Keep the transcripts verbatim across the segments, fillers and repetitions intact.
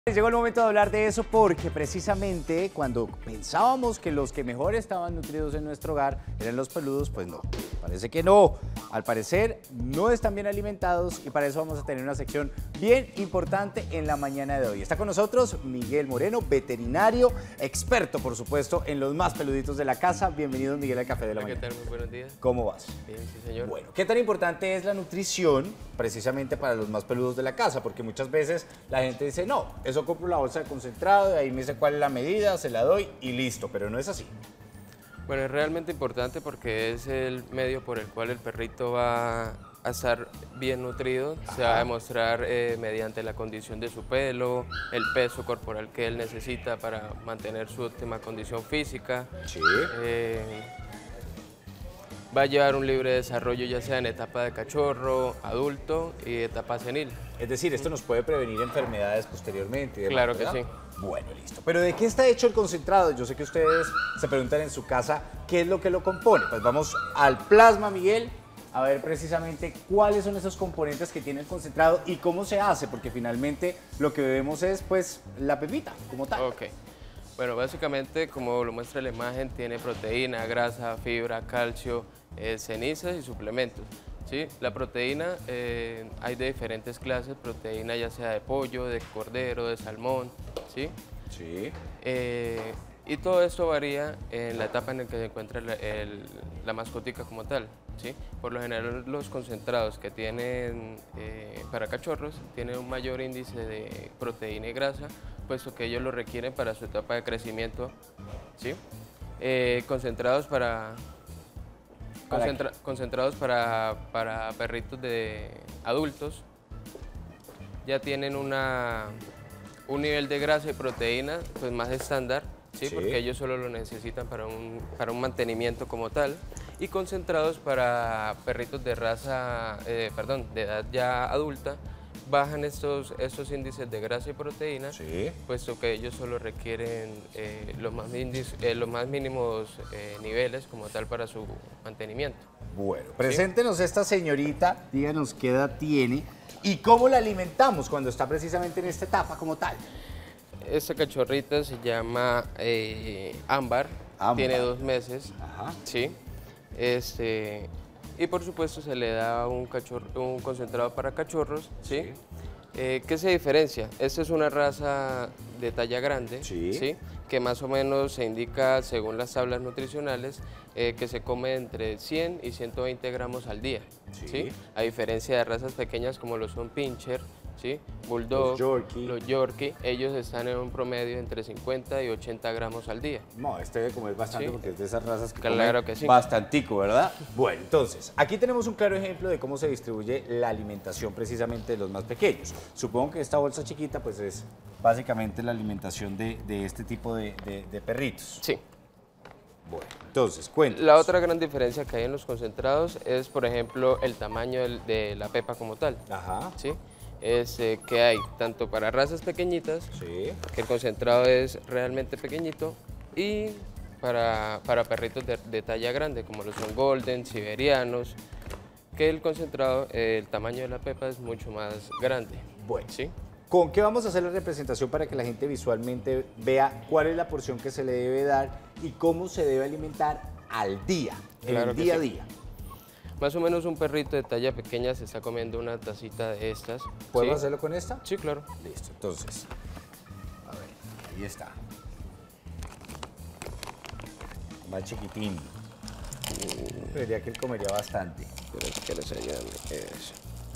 Llegó el momento de hablar de eso porque precisamente cuando pensábamos que los que mejor estaban nutridos en nuestro hogar eran los peludos, pues no, parece que no. Al parecer no están bien alimentados y para eso vamos a tener una sección bien importante en la mañana de hoy. Está con nosotros Miguel Moreno, veterinario, experto por supuesto en los más peluditos de la casa. Bienvenido Miguel al Café de la Hola, Mañana. ¿qué tal? Muy buenos días. ¿Cómo vas? Bien, sí señor. Bueno, ¿qué tan importante es la nutrición precisamente para los más peludos de la casa? Porque muchas veces la gente dice, no, eso compro la bolsa de concentrado, y ahí me dice cuál es la medida, se la doy y listo, pero no es así. Bueno, es realmente importante porque es el medio por el cual el perrito va a estar bien nutrido. Ajá. Se va a demostrar eh, mediante la condición de su pelo, el peso corporal que él necesita para mantener su óptima condición física. Sí. Eh, va a llevar un libre desarrollo ya sea en etapa de cachorro, adulto y etapa senil. Es decir, esto nos puede prevenir enfermedades posteriormente. y demás, Claro que ¿verdad? sí. Bueno, listo. Pero ¿de qué está hecho el concentrado? Yo sé que ustedes se preguntan en su casa qué es lo que lo compone. Pues vamos al plasma, Miguel, a ver precisamente cuáles son esos componentes que tiene el concentrado y cómo se hace, porque finalmente lo que bebemos es pues la pepita como tal. Ok. Bueno, básicamente, como lo muestra la imagen, tiene proteína, grasa, fibra, calcio, eh, cenizas y suplementos. ¿Sí? La proteína eh, hay de diferentes clases, proteína ya sea de pollo, de cordero, de salmón, ¿sí? Sí. Eh, y todo esto varía en la etapa en la que se encuentra la, el- la mascotica como tal, ¿sí? Por lo general los concentrados que tienen eh, para cachorros tienen un mayor índice de proteína y grasa, puesto que ellos lo requieren para su etapa de crecimiento, ¿sí? Eh, concentrados para... ¿Para Concentra- concentrados para, para perritos de adultos, ya tienen una, un nivel de grasa y proteína pues más estándar, ¿sí? Sí. Porque ellos solo lo necesitan para un, para un mantenimiento como tal, y concentrados para perritos de raza, eh, perdón, de edad ya adulta, bajan estos, estos índices de grasa y proteína, Sí. puesto que ellos solo requieren eh, los, más índice- eh, los más mínimos eh, niveles como tal para su mantenimiento. Bueno, preséntenos esta señorita, díganos qué edad tiene y cómo la alimentamos cuando está precisamente en esta etapa como tal. Esta cachorrita se llama eh, Ámbar, Ámbar. tiene dos meses, Ajá. ¿sí? Este, y por supuesto se le da un, cachorro, un concentrado para cachorros, ¿sí? Sí. Eh, ¿qué se diferencia? Esta es una raza de talla grande, Sí. que más o menos se indica, según las tablas nutricionales, eh, que se come entre cien y ciento veinte gramos al día, Sí. ¿sí? A diferencia de razas pequeñas como lo son Pinscher, ¿sí? Bulldog, Los Yorkie. los Yorkie, ellos están en un promedio entre cincuenta y ochenta gramos al día. No, este debe comer bastante Sí. porque es de esas razas que Claro comen que sí. bastantico, ¿verdad? Bueno, entonces, aquí tenemos un claro ejemplo de cómo se distribuye la alimentación precisamente de los más pequeños. Supongo que esta bolsa chiquita pues es básicamente la alimentación de, de este tipo de, de- de perritos. Sí. Bueno, entonces, cuéntanos. La otra gran diferencia que hay en los concentrados es, por ejemplo, el tamaño del- de la pepa como tal, Ajá, ¿sí? Es eh, que hay tanto para razas pequeñitas, sí. que el concentrado es realmente pequeñito, y para, para perritos de, de talla grande, como los son golden, siberianos, que el concentrado, eh, el tamaño de la pepa es mucho más grande. Bueno. ¿Sí? ¿Con qué vamos a hacer la representación para que la gente visualmente vea cuál es la porción que se le debe dar y cómo se debe alimentar al día, en Claro el que día a sí. día? Más o menos un perrito de talla pequeña se está comiendo una tacita de estas. ¿Podemos ¿sí? hacerlo con esta? Sí, claro. Listo, entonces, a ver, ahí está. Más chiquitín. Creería que él comería bastante. Pero que les ayudan. Eso.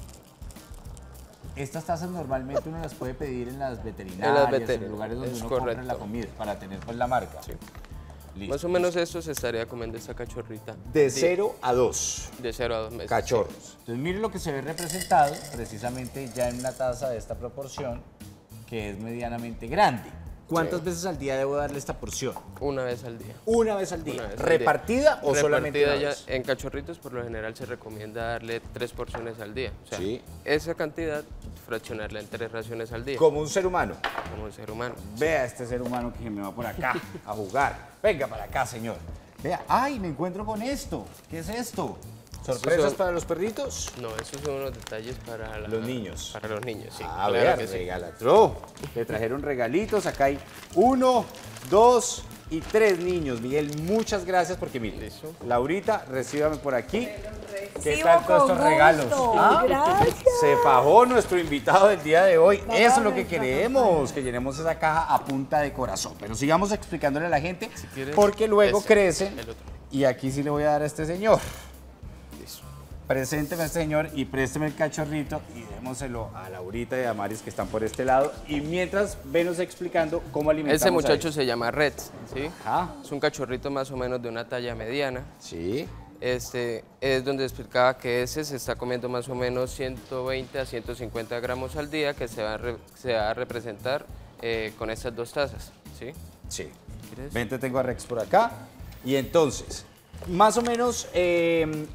Estas tazas normalmente uno las puede pedir en las veterinarias, En en, las veterinarias, lugares donde es uno compra la correcto. comida, para tener pues la marca. Sí. Listo. Más o menos esto se estaría comiendo esta cachorrita. De cero a dos De cero a dos meses. cachorros. Entonces miren lo que se ve representado precisamente ya en una taza de esta proporción, que es medianamente grande. ¿Cuántas Sí. veces al día debo darle esta porción? Una vez al día. Una vez al día. Una vez al día. ¿Repartida o solamente Repartida una ya. vez? En cachorritos por lo general se recomienda darle tres porciones al día. O sea, Sí. esa cantidad fraccionarla en tres raciones al día. Como un ser humano. Como un ser humano. Vea este ser humano que me va por acá a jugar. Venga para acá, señor. Vea, ay, me encuentro con esto. ¿Qué es esto? ¿Sorpresas son- para los perritos? No, esos son unos detalles para la- Los niños. Para los niños, sí. A claro ver, que sí. regalatro. Le trajeron regalitos. Acá hay uno, dos y tres niños. Miguel, muchas gracias porque mire, Listo. Laurita, recíbame por aquí. ¿Qué Recibo tal todos con estos regalos? gusto. ¿Ah? Gracias. Se fajó nuestro invitado del día de hoy. Vamos Eso es a lo que ver, queremos, que llenemos esa caja a punta de corazón. Pero sigamos explicándole a la gente, quieres, porque luego ese, crecen. el otro. Y aquí sí le voy a dar a este señor. Listo. Presénteme a este señor y présteme el cachorrito y démoselo a Laurita y a Maris que están por este lado. Y mientras, venos explicando cómo alimentamos Ese a muchacho ellos. se llama Red, ¿sí? Ajá. Es un cachorrito más o menos de una talla mediana. Sí. Este es donde explicaba que ese se está comiendo más o menos ciento veinte a ciento cincuenta gramos al día, que se va a, re- se va a representar eh, con estas dos tazas, ¿sí? Sí. ¿Quieres? Vente, tengo a Rex por acá. Y entonces, más o menos, eh,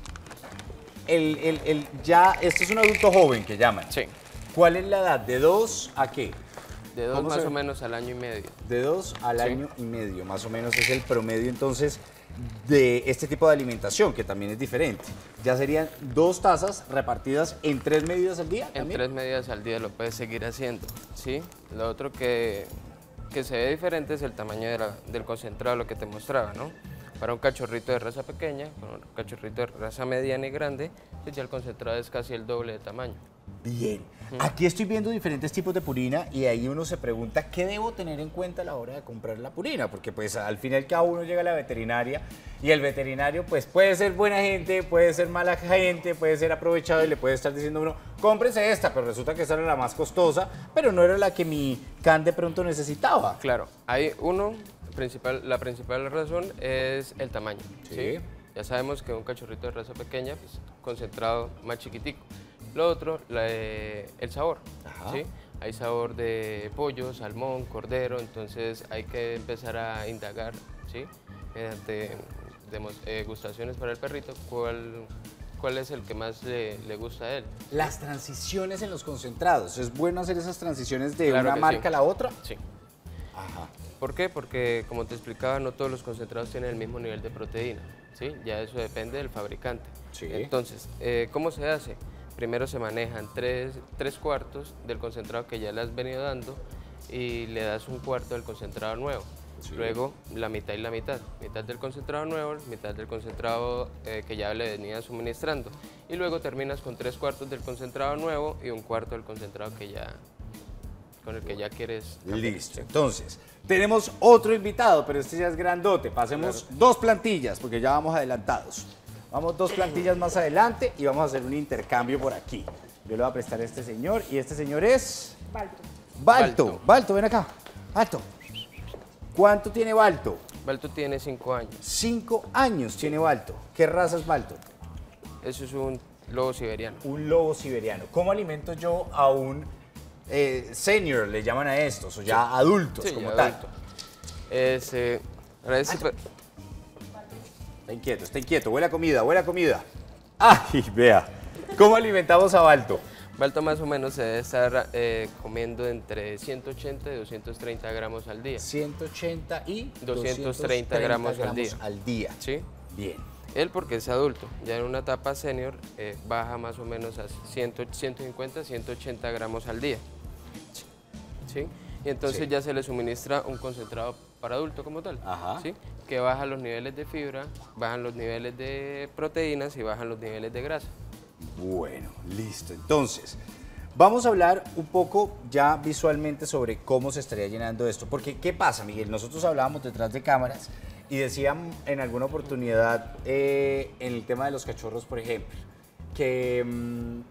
el, el- el- ya, este es un adulto joven que llaman. Sí. ¿Cuál es la edad? ¿De dos a qué? De dos ¿Cómo más se- o menos al año y medio. De dos al Sí. año y medio, más o menos es el promedio entonces de este tipo de alimentación, que también es diferente. Ya serían dos tazas repartidas en tres medidas al día. En ¿también? tres medidas al día lo puedes seguir haciendo, ¿sí? Lo otro que, que se ve diferente es el tamaño de la- del concentrado, lo que te mostraba, ¿no? Para un cachorrito de raza pequeña, para un cachorrito de raza mediana y grande, pues ya el concentrado es casi el doble de tamaño. Bien. Aquí estoy viendo diferentes tipos de purina y ahí uno se pregunta qué debo tener en cuenta a la hora de comprar la purina, porque pues al final cada uno llega a la veterinaria y el veterinario pues puede ser buena gente, puede ser mala gente, puede ser aprovechado y le puede estar diciendo a uno, cómprese esta, pero resulta que esta era la más costosa, pero no era la que mi can de pronto necesitaba. Claro, hay uno, principal, la principal razón es el tamaño, Sí. ¿sí? Ya sabemos que un cachorrito de raza pequeña, pues concentrado más chiquitico. Lo otro, la, eh, el sabor, Ajá. ¿sí? Hay sabor de pollo, salmón, cordero, entonces hay que empezar a indagar, ¿sí? Mediante demos- eh, gustaciones para el perrito, cuál, cuál es el que más le, le gusta a él. Las transiciones en los concentrados, ¿es bueno hacer esas transiciones de Claro una que marca sí. a la otra? Sí. Ajá. ¿Por qué? Porque, como te explicaba, no todos los concentrados tienen el mismo nivel de proteína, ¿sí? Ya eso depende del fabricante. Sí. Entonces, eh, ¿cómo se hace? Primero se manejan tres, tres cuartos del concentrado que ya le has venido dando y le das un cuarto del concentrado nuevo. Sí. Luego, la mitad y la mitad. Mitad del concentrado nuevo, mitad del concentrado eh, que ya le venía suministrando. Y luego terminas con tres cuartos del concentrado nuevo y un cuarto del concentrado que ya, con el que ya quieres cambiar. Listo. Entonces, tenemos otro invitado, pero este ya es grandote. Pasemos dos plantillas, porque ya vamos adelantados. Vamos dos plantillas más adelante y vamos a hacer un intercambio por aquí. Yo le voy a prestar a este señor y este señor es... Balto. Balto. Balto. Balto, ven acá. Balto. ¿Cuánto tiene Balto? Balto tiene cinco años. Cinco años tiene Balto. ¿Qué raza es Balto? Eso es un lobo siberiano. Un lobo siberiano. ¿Cómo alimento yo a un eh, senior, le llaman a estos, o ya adultos Sí, como ya tal? adulto. Ese, para ese per- Está inquieto, está inquieto. Huele a comida, huele a comida. ¡Ay, vea! ¿Cómo alimentamos a Balto? Balto más o menos se debe estar eh, comiendo entre ciento ochenta y doscientos treinta gramos al día. ciento ochenta y doscientos treinta gramos al día. al día. ¿Sí? Bien. Él porque es adulto, ya en una etapa senior eh, baja más o menos a cien, ciento cincuenta, ciento ochenta gramos al día. ¿Sí? Y entonces Sí. ya se le suministra un concentrado para adulto como tal, Ajá. ¿sí? Que baja los niveles de fibra, bajan los niveles de proteínas y bajan los niveles de grasa. Bueno, listo. Entonces, vamos a hablar un poco ya visualmente sobre cómo se estaría llenando esto. Porque, ¿qué pasa, Miguel? Nosotros hablábamos detrás de cámaras y decían en alguna oportunidad, eh, en el tema de los cachorros, por ejemplo, que mm,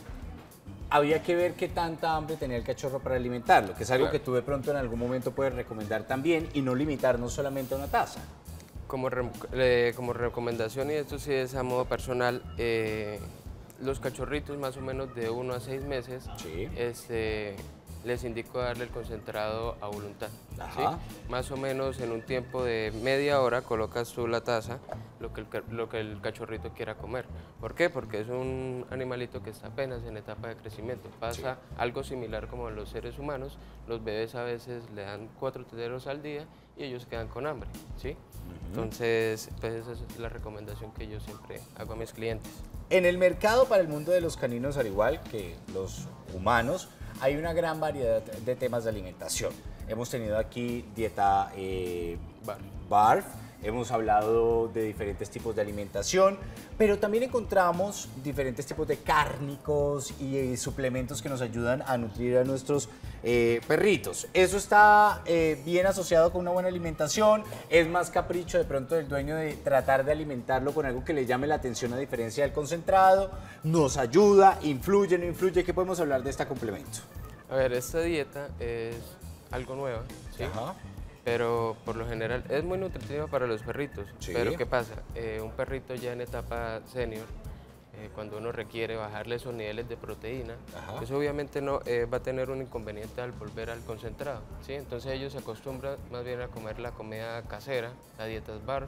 había que ver qué tanta hambre tenía el cachorro para alimentarlo, que es algo Claro. que tú de pronto en algún momento puedes recomendar también y no limitarnos solamente a una taza. Como, re- eh, como recomendación, y esto sí es a modo personal, eh, los cachorritos más o menos de uno a seis meses, Sí. este, les indico darle el concentrado a voluntad. ¿sí? Ajá. Más o menos en un tiempo de media hora colocas tú la taza, lo que, el, ca- lo que el cachorrito quiera comer. ¿Por qué? Porque es un animalito que está apenas en etapa de crecimiento. Pasa algo similar como en los seres humanos, los bebés a veces le dan cuatro teteros al día y ellos quedan con hambre. ¿sí? Entonces, pues esa es la recomendación que yo siempre hago a mis clientes. En el mercado para el mundo de los caninos, al igual que los humanos, hay una gran variedad de temas de alimentación. Hemos tenido aquí dieta eh, Barf. barf, hemos hablado de diferentes tipos de alimentación, pero también encontramos diferentes tipos de cárnicos y, eh, suplementos que nos ayudan a nutrir a nuestros eh, perritos. Eso está eh, bien asociado con una buena alimentación, es más capricho de pronto del dueño de tratar de alimentarlo con algo que le llame la atención a diferencia del concentrado, nos ayuda, influye, no influye. ¿Qué podemos hablar de este complemento? A ver, esta dieta es algo nueva, ¿sí? Ajá. Pero por lo general es muy nutritiva para los perritos. Sí. Pero ¿qué pasa? Eh, un perrito ya en etapa senior, eh, cuando uno requiere bajarle esos niveles de proteína, Ajá. pues obviamente no eh, va a tener un inconveniente al volver al concentrado, ¿sí? Entonces ellos se acostumbran más bien a comer la comida casera, la dieta barf,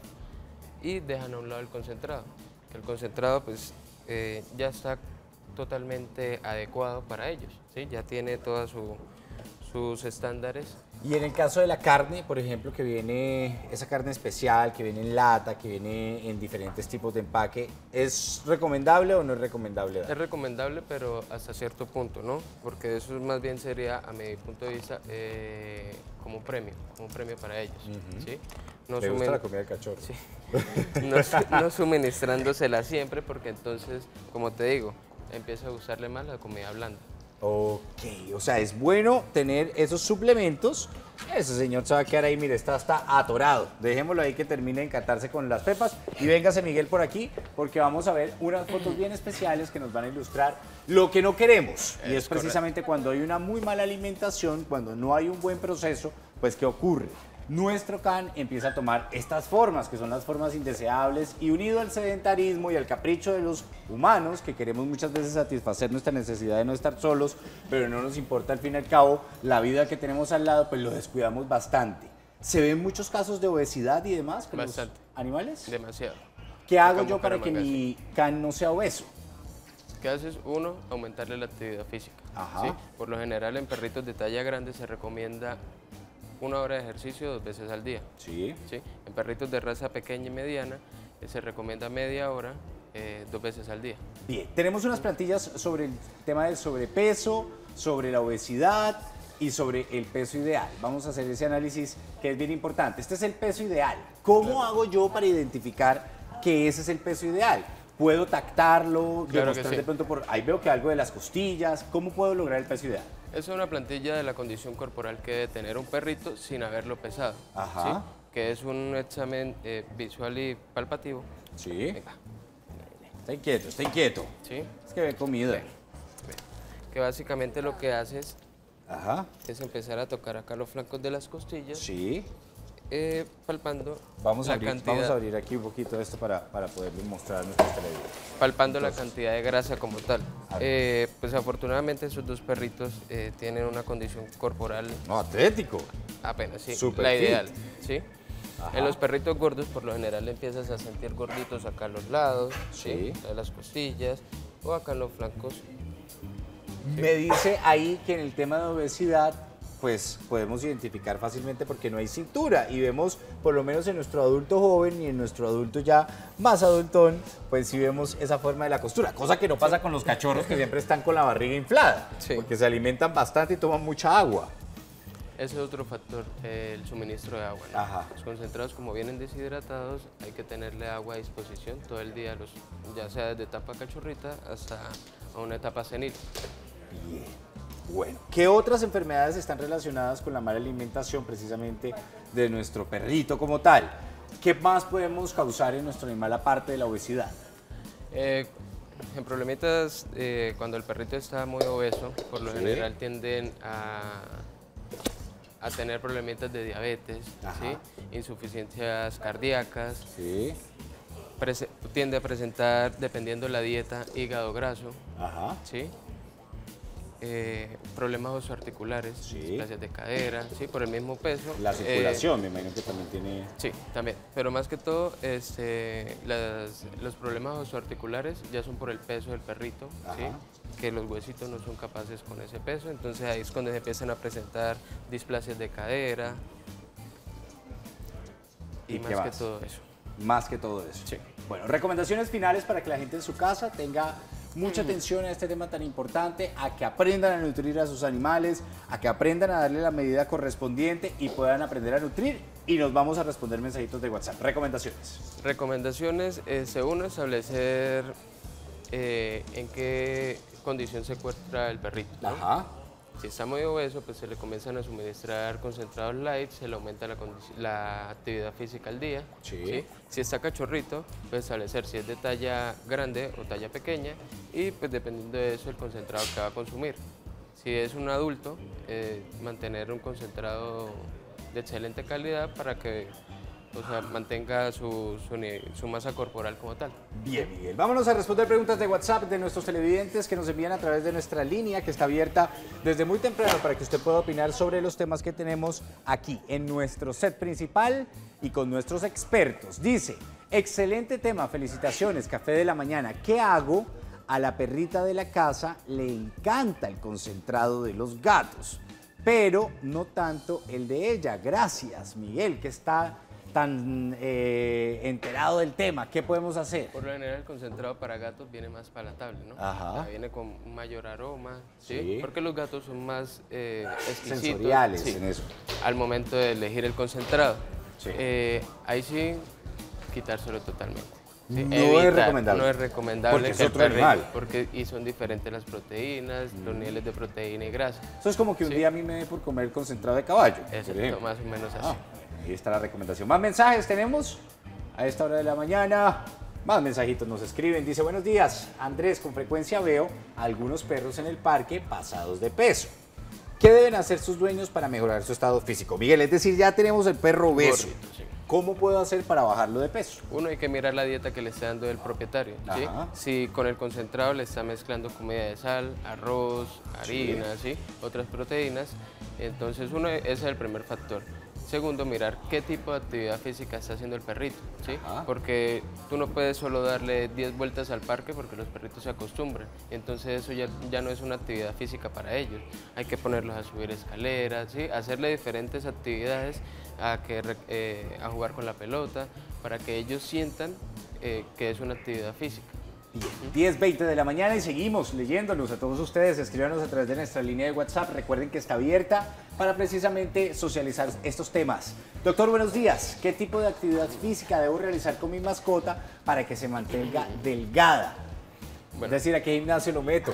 y dejan a un lado el concentrado. Que el concentrado pues eh, ya está totalmente adecuado para ellos, ¿sí? Ya tiene todos su, sus estándares. Y en el caso de la carne, por ejemplo, que viene esa carne especial, que viene en lata, que viene en diferentes tipos de empaque, ¿es recomendable o no es recomendable dar? Es recomendable, pero hasta cierto punto, ¿no? Porque eso más bien sería, a mi punto de vista, eh, como un premio, como un premio para ellos, Ujú. ¿sí? No Me gusta sumen- la comida del cachorro. Sí. No, su- no suministrándosela siempre, porque entonces, como te digo, empieza a gustarle más la comida blanda. Ok, o sea, es bueno tener esos suplementos. Ese señor se va a quedar ahí, mire, está hasta atorado. Dejémoslo ahí que termine de encantarse con las pepas. Y véngase Miguel por aquí, porque vamos a ver unas fotos bien especiales que nos van a ilustrar lo que no queremos. Y Es es precisamente cuando hay una muy mala alimentación, cuando no hay un buen proceso, pues ¿qué ocurre? Nuestro can empieza a tomar estas formas, que son las formas indeseables, y unido al sedentarismo y al capricho de los humanos, que queremos muchas veces satisfacer nuestra necesidad de no estar solos, pero no nos importa al fin y al cabo la vida que tenemos al lado, pues lo descuidamos bastante. Se ven muchos casos de obesidad y demás con los Bastante. animales. Demasiado. ¿Qué hago Como yo para que Bucaramanga, mi can no sea obeso? ¿Qué haces? Uno, aumentarle la actividad física. Ajá. ¿Sí? Por lo general, en perritos de talla grande se recomienda una hora de ejercicio dos veces al día. Sí. ¿Sí? En perritos de raza pequeña y mediana eh, se recomienda media hora eh, dos veces al día. Bien, tenemos unas plantillas sobre el tema del sobrepeso, sobre la obesidad y sobre el peso ideal. Vamos a hacer ese análisis que es bien importante. Este es el peso ideal. ¿Cómo hago yo para identificar que ese es el peso ideal? ¿Puedo tactarlo? Claro que demostrar sí. de pronto por ahí veo que algo de las costillas. ¿Cómo puedo lograr el peso ideal? Esa es una plantilla de la condición corporal que debe tener un perrito sin haberlo pesado. Ajá. ¿Sí? Que es un examen eh, visual y palpativo. Sí. Venga, Está inquieto, está inquieto. ¿sí? Es que ve comida. Que básicamente lo que haces Ajá. es empezar a tocar acá los flancos de las costillas, Sí. eh, palpando Vamos a, la abrir, cantidad, vamos a abrir aquí un poquito esto para, para poderlo mostrar a nuestros televidentes. palpando la cantidad de grasa como tal. A ver. Eh, pues afortunadamente esos dos perritos eh, tienen una condición corporal No, atlético. apenas, sí, Super la fit. ideal, ¿sí? Ajá. En los perritos gordos por lo general empiezas a sentir gorditos acá a los lados, Sí. ¿sí? De las costillas o acá en los flancos. Me dice ahí que en el tema de obesidad, pues podemos identificar fácilmente porque no hay cintura y vemos, por lo menos en nuestro adulto joven y en nuestro adulto ya más adultón, pues sí vemos esa forma de la costura, cosa que no pasa con los cachorros que siempre están con la barriga inflada, Sí. porque se alimentan bastante y toman mucha agua. Ese es otro factor, eh, el suministro de agua, ¿no? Ajá. Los concentrados, como vienen deshidratados, hay que tenerle agua a disposición todo el día, los, ya sea desde etapa cachorrita hasta a una etapa senil. Bien. Bueno, ¿qué otras enfermedades están relacionadas con la mala alimentación precisamente de nuestro perrito como tal? ¿Qué más podemos causar en nuestro animal aparte de la obesidad? Eh, en problemitas, eh, cuando el perrito está muy obeso, por lo Sí. general tienden a, a tener problemitas de diabetes, Ajá. ¿sí? Insuficiencias cardíacas, Sí. prese- tiende a presentar, dependiendo de la dieta, hígado graso, Ajá. ¿sí? Eh, problemas osteoarticulares, Sí. displasias de cadera, ¿sí? Por el mismo peso. La Eh, circulación, me imagino que también tiene... Sí, también. Pero más que todo, este, las- los problemas osteoarticulares ya son por el peso del perrito, ¿sí? Ajá. Que los huesitos no son capaces con ese peso. Entonces ahí es cuando se empiezan a presentar displasias de cadera. y, ¿Y más qué que más? todo eso. Más que todo eso. Sí. Bueno, recomendaciones finales para que la gente en su casa tenga mucha atención a este tema tan importante, a que aprendan a nutrir a sus animales, a que aprendan a darle la medida correspondiente y puedan aprender a nutrir. Y nos vamos a responder mensajitos de WhatsApp. Recomendaciones. Recomendaciones, eh, se uno, establecer eh, en qué condición se encuentra el perrito, ¿no? Ajá. Si está muy obeso, pues se le comienzan a suministrar concentrados light, se le aumenta la, condi- la actividad física al día. Sí. Si está cachorrito, pues establecer si es de talla grande o talla pequeña y pues dependiendo de eso el concentrado que va a consumir. Si es un adulto, eh, mantener un concentrado de excelente calidad para que o sea, mantenga su, su, ni- su masa corporal como tal. Bien, Miguel. Vámonos a responder preguntas de WhatsApp de nuestros televidentes que nos envían a través de nuestra línea que está abierta desde muy temprano para que usted pueda opinar sobre los temas que tenemos aquí en nuestro set principal y con nuestros expertos. Dice, excelente tema, felicitaciones, café de la mañana. ¿Qué hago? A la perrita de la casa le encanta el concentrado de los gatos, pero no tanto el de ella. Gracias, Miguel, que está tan eh, enterado del tema. ¿Qué podemos hacer? Por lo general el concentrado para gatos viene más palatable, ¿no? Ajá. O sea, viene con un mayor aroma, ¿sí? Sí. Porque los gatos son más eh, exquisitos. Sensoriales sí, en eso. al momento de elegir el concentrado. Sí. Eh, ahí sí, quitárselo totalmente. ¿sí? No es recomendable. No es recomendable. Porque es que el otro perrito- animal. Porque, y son diferentes las proteínas, los niveles de proteína y grasa. Eso es como que un Sí. día a mí me dé por comer concentrado de caballo. por Exacto, ejemplo. más o menos así. Ah, ahí está la recomendación. Más mensajes tenemos a esta hora de la mañana. Más mensajitos nos escriben. Dice, buenos días, Andrés, con frecuencia veo a algunos perros en el parque pasados de peso. ¿Qué deben hacer sus dueños para mejorar su estado físico? Miguel, es decir, ya tenemos el perro obeso. Gordito, sí. ¿Cómo puedo hacer para bajarlo de peso? Uno, hay que mirar la dieta que le está dando el propietario. ¿sí? Ajá. Si con el concentrado le está mezclando comida de sal, arroz, harina, ¿sí? otras proteínas, entonces uno, ese es el primer factor. Segundo, mirar qué tipo de actividad física está haciendo el perrito, ¿sí? Ajá. Porque tú no puedes solo darle diez vueltas al parque porque los perritos se acostumbran. Entonces eso ya, ya no es una actividad física para ellos. Hay que ponerlos a subir escaleras, ¿sí? Hacerle diferentes actividades, a, que, re- eh, a jugar con la pelota, para que ellos sientan eh, que es una actividad física. diez veinte de la mañana y seguimos leyéndonos a todos ustedes. Escríbanos a través de nuestra línea de WhatsApp. Recuerden que está abierta para precisamente socializar estos temas. Doctor, buenos días. ¿Qué tipo de actividad física debo realizar con mi mascota para que se mantenga delgada? Bueno. Es decir, ¿a qué gimnasio lo meto?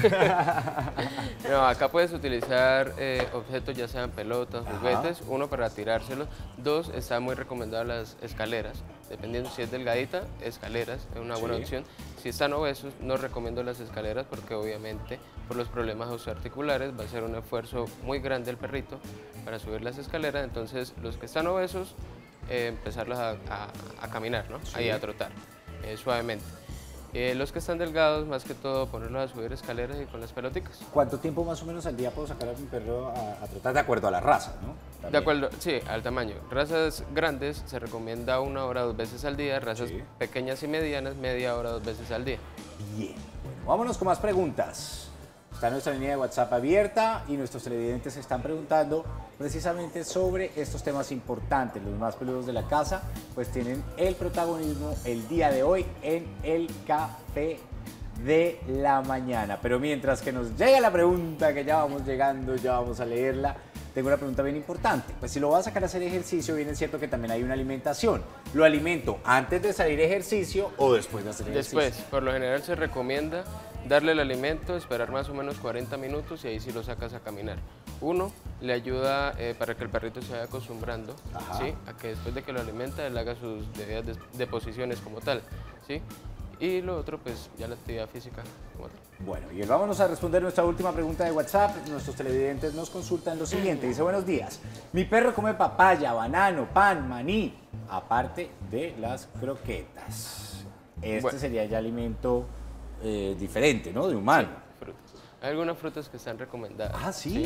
No, acá puedes utilizar eh, objetos, ya sean pelotas, Ajá. juguetes, uno para tirárselos, dos, está muy recomendado las escaleras, dependiendo si es delgadita, escaleras es una buena Sí. opción. Si están obesos, no recomiendo las escaleras porque obviamente por los problemas osteoarticulares va a ser un esfuerzo muy grande el perrito para subir las escaleras, entonces los que están obesos, eh, empezarlos a, a- a caminar, ¿no? Sí. Ahí a trotar, eh, suavemente. Eh, los que están delgados, más que todo, ponerlos a subir escaleras y con las peloticas. ¿Cuánto tiempo más o menos al día puedo sacar a mi perro a, a trotar de acuerdo a la raza, ¿no? De También. acuerdo, sí, al tamaño. Razas grandes se recomienda una hora dos veces al día, razas Sí. pequeñas y medianas media hora dos veces al día. Bien, bueno, vámonos con más preguntas. Está nuestra línea de WhatsApp abierta y nuestros televidentes se están preguntando precisamente sobre estos temas importantes. Los más peludos de la casa pues tienen el protagonismo el día de hoy en el café de la mañana. Pero mientras que nos llega la pregunta, que ya vamos llegando, ya vamos a leerla, tengo una pregunta bien importante. Pues si lo va a sacar a hacer ejercicio, bien es cierto que también hay una alimentación. ¿Lo alimento antes de salir a ejercicio o después de hacer ejercicio? Después, por lo general se recomienda darle el alimento, esperar más o menos cuarenta minutos y ahí sí lo sacas a caminar. Uno, le ayuda eh, para que el perrito se vaya acostumbrando, Ajá. ¿sí? A que después de que lo alimenta, él haga sus debidas des- deposiciones como tal, ¿sí? Y lo otro, pues ya la actividad física como tal. Bueno, y vámonos a responder nuestra última pregunta de WhatsApp. Nuestros televidentes nos consultan lo siguiente. Dice, buenos días. Mi perro come papaya, banano, pan, maní, aparte de las croquetas. Este Bueno. sería ya alimento eh, diferente, ¿no? De humano. Frutas. Hay algunas frutas que están recomendadas. Ah, ¿sí?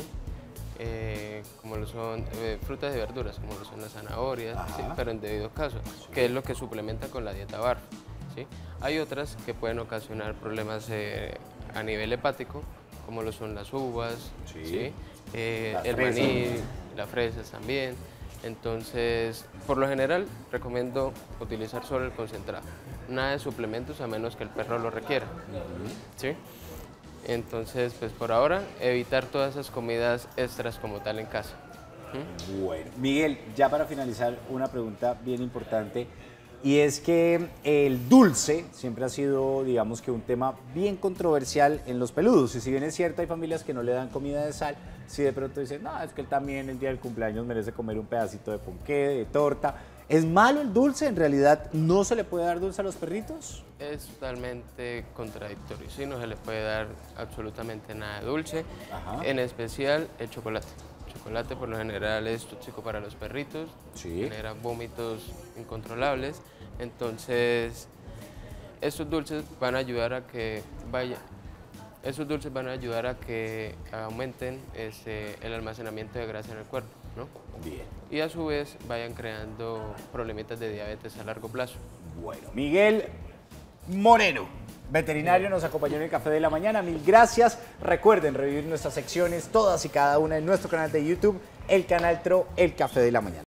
Eh, como lo son eh, frutas y verduras, como lo son las zanahorias, Ajá. ¿sí? Pero en debido caso, que es lo que suplementa con la dieta barf, ¿sí? Hay otras que pueden ocasionar problemas eh, a nivel hepático, como lo son las uvas, Sí. ¿sí? Eh, Las el fresas. maní, las fresas también. Entonces, por lo general, recomiendo utilizar solo el concentrado. Nada de suplementos a menos que el perro lo requiera. ¿Sí? Entonces, pues por ahora, evitar todas esas comidas extras como tal en casa. ¿Mm? Bueno, Miguel, ya para finalizar, una pregunta bien importante. Y es que el dulce siempre ha sido, digamos que un tema bien controversial en los peludos. Y si bien es cierto, hay familias que no le dan comida de sal, si de pronto dicen, no, es que él también el día del cumpleaños merece comer un pedacito de ponqué, de torta. ¿Es malo el dulce? ¿En realidad no se le puede dar dulce a los perritos? Es totalmente contradictorio. Sí, no se le puede dar absolutamente nada de dulce, Ajá. en especial el chocolate. El chocolate por lo general es tóxico para los perritos, Sí. genera vómitos incontrolables. Entonces, estos dulces van a ayudar a que vaya, estos dulces van a ayudar a que aumenten este, el almacenamiento de grasa en el cuerpo, ¿no? Bien. Y a su vez vayan creando problemitas de diabetes a largo plazo. Bueno, Miguel Moreno, veterinario, nos acompañó en el Café de la Mañana. Mil gracias. Recuerden revivir nuestras secciones, todas y cada una en nuestro canal de YouTube, el canal Tro, el Café de la Mañana.